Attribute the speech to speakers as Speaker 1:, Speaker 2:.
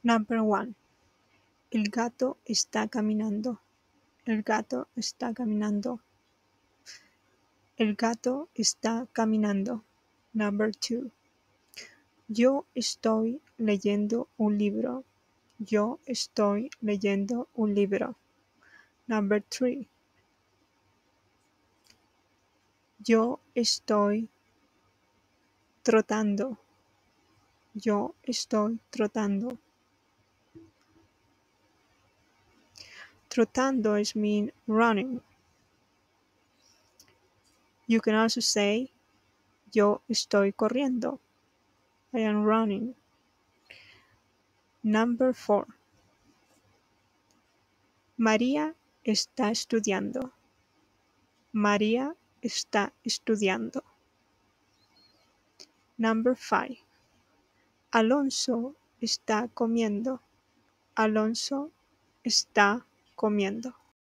Speaker 1: Number 1. El gato está caminando. El gato está caminando. El gato está caminando. Number 2. Yo estoy leyendo un libro. Yo estoy leyendo un libro. Number 3. Yo estoy trotando. Yo estoy trotando. Trotando is mean running. You can also say, yo estoy corriendo. I am running. Number 4. María está estudiando. María está estudiando. Number 5. Alonso está comiendo. Alonso está comiendo.